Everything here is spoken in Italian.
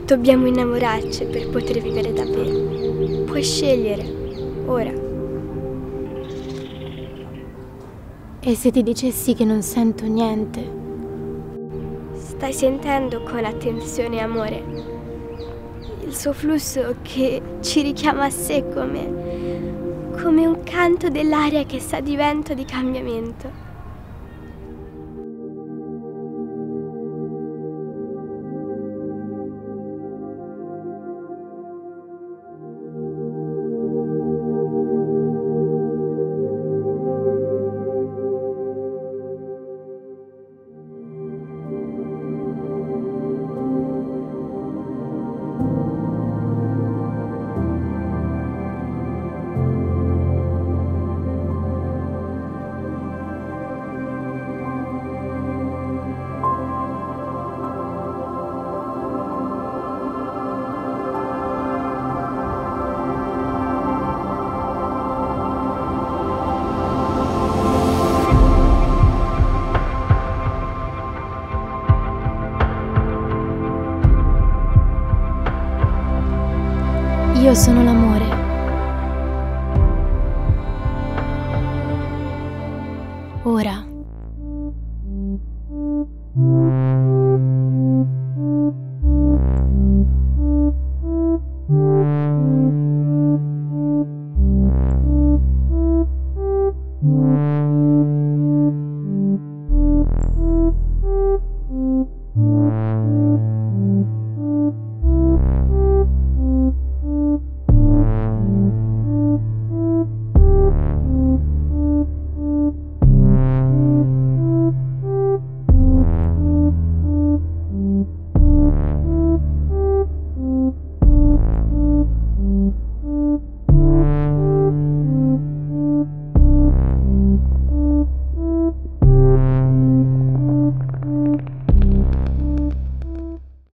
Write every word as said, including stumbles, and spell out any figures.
Dobbiamo innamorarci per poter vivere davvero. Puoi scegliere, ora. E se ti dicessi che non sento niente? Stai sentendo con attenzione, amore, il suo flusso che ci richiama a sé come, come un canto dell'aria che sa di vento di cambiamento. Io sono l'amore. Ora. Thank you.